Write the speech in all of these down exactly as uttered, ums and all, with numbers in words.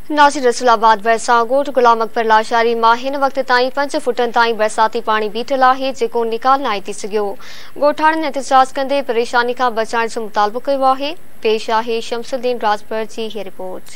नासिर रसूलाबाद भरिसां ॻोठ गुलाम अकबर लाशारी मां हिन वक़्त ताईं पंज फुटनि ताईं बरसाती पाणी बीठल आहे जेको निकाल न थी सघियो। ॻोठाणनि एहतजाज कंदे परेशानी खां बचाइण जो मुतालबो कयो आहे। पेश आहे शमसुद्दीन राजभर जी हीअ रिपोर्ट।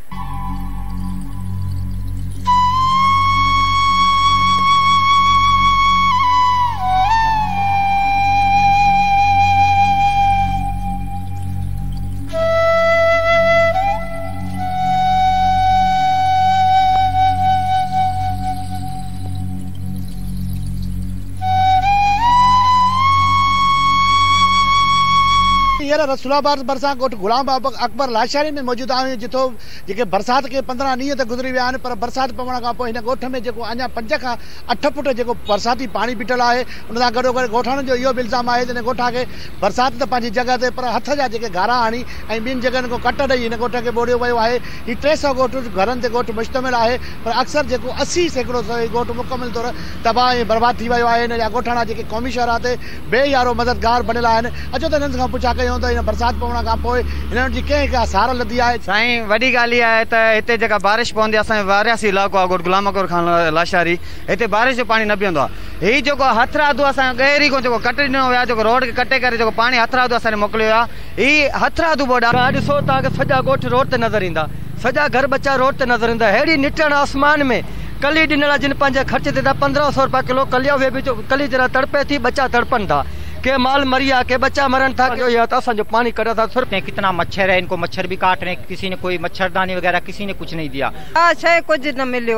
रसूलाबाद भरिसां ॻोठ गुलाम अकबर लाशारी में मौजूद आहियूं जिथो जेके बरसात के पंद्रहं ॾींहं त गुज़री विया आहिनि पर बरसात पवण खां पोइ हिन ॻोठ में जेको अञा पंज खां अठ फुट जेको बरसाती पाणी बीठल आहे उन सां गॾोगॾु ॻोठाणनि जो इहो बि इल्ज़ाम आहे त हिन ॻोठा खे बरसाति त पंहिंजी जॻह ते पर हथ जा जेके गारा आणी ऐं ॿिनि जॻहियुनि खां कट ॾेई हिन ॻोठ खे ॿोड़ियो वियो आहे। हीउ टे सौ ॻोठ घरनि ते ॻोठ मुश्तमिल आहे पर अक्सर जेको असी सैकड़ो ॻोठ मुकमिल तौर तबाह ऐं बर्बाद थी वियो आहे। हिन जा ॻोठाणा जेके क़ौमी शहरात ते बेयारो मददगार बणियल आहिनि। अचो त हिननि खां पुछा कयूं त हिन बरसाति पवण खां पोइ हिननि जी कंहिं का सहारा लधी आहे। साईं वॾी ॻाल्हि इहा आहे त हिते जेका बारिश पवंदी आहे असांजो वारियासी इलाइक़ो आहे ॻोठ गुलाम अकबर खान लाशारी हिते बारिश जो पाणी न बीहंदो आहे। हीउ जेको हथरादू असांजो गहरी खां जेको कटे ॾिनो वियो आहे जेको रोड खे कटे करे जेको पाणी हथरादू असांखे मोकिलियो आहे हीउ हथरादू बोर्ड आहे। ॾिसो तव्हांखे सॼा ॻोठ रोड ते नज़र ईंदा सॼा घर बच्चा रोड ते नज़र ईंदा। अहिड़ी निटण आसमान में कली ॾिनल जिन पंहिंजे ख़र्च ते था पंद्रहं सौ रुपया किलो कलिया उहे बि कली जरा तड़पे थी बच्चा तड़पनि था के माल मरिया के बच्चा मरन था तो असंजो पानी कटा था। सुरते कितना मच्छर है इनको मच्छर भी काट रहे किसी ने कोई मच्छरदानी वगैरह किसी ने कुछ नहीं दिया। शे कुछ न मिलो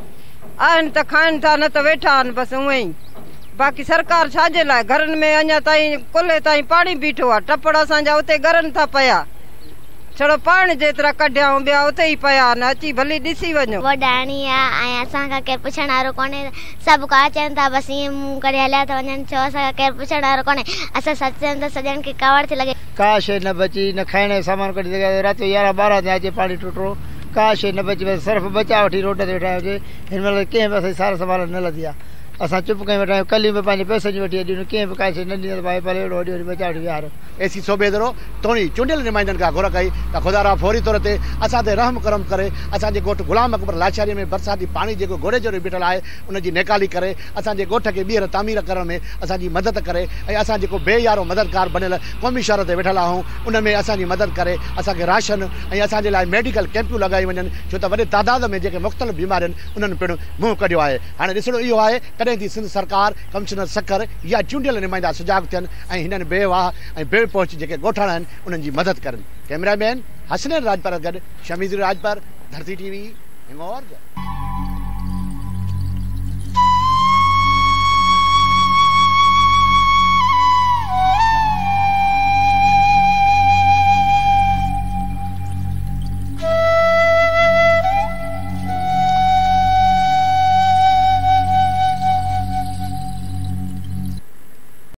आन तो खान था न तो वेठा आन बस उई बाकी सरकार छाजे लाए घरन में अञा ताई कुले ताई पानी बीठो आ टपड़ असांजा उते घरन था पया छड़ो पानी जेतरा कढिया ॿिया उते ही पया न अची भली ॾिसी वञो। वॾाणी आहे ऐं असांखां केरु पुछण वारो कोन्हे सभु का अचनि था बसि ईअं मुंहुं करे हलिया था वञनि छो असांखां केरु पुछण वारो कोन्हे। असां सच चवनि त सॼणनि खे कवड़ थी लॻे का शइ न बची न खाइण जो सामान कढी सघे राति यारहं ॿारहं ते अचे पाणी टुटो का शइ न बची बसि सिर्फ़ु बचा वठी रोड ते वेठा हुजे। हिन महिल कंहिं बि असांजी सार संभाल न लधी आहे। असां चुप कयूं वेठा आहियूं कली में पंहिंजे पैसे जी वठी ॾियूं कंहिं बि का शइ न ॾींदा भाई भले अहिड़ो वॾी वॾी बचा वठी विहारो। एसी सूबेदारो तोणी चूंडियल नुमाइंदनि खां घुर कई त ख़ुदा फौरी तौर ते असां ते रहम करम करे असांजे ॻोठ गुलाम अकबर लाशारी में बरसाती पाणी जेको घोड़े जो बीठल आहे उनजी नेकाली करे असांजे ॻोठ खे ॿीहर तामीर करण में असांजी मदद करे ऐं असां जेको बेयारो मददगार बणियल क़ौमी शहर ते वेठल आहियूं उन में असांजी मदद करे असांखे राशन ऐं असांजे लाइ मेडिकल कैंपियूं लॻाई वञनि छो त वॾे तादाद में जेके मुख़्तलिफ़ बीमारियूं आहिनि उन्हनि पिणु मुंहुं कढियो आहे। हाणे ॾिसणो इहो आहे कॾहिं थी सिंध सरकार कमिश्नर सकर या चूंडियल नुमाइंदा सुजाग थियनि ऐं हिननि बेवाह ऐं बेपहुच जेके ॻोठाणा आहिनि उन्हनि जी मदद करनि। कैमरामैन हसनैन राजपर गॾु शमीज़ राजपर धरती टीवी हिंगोर।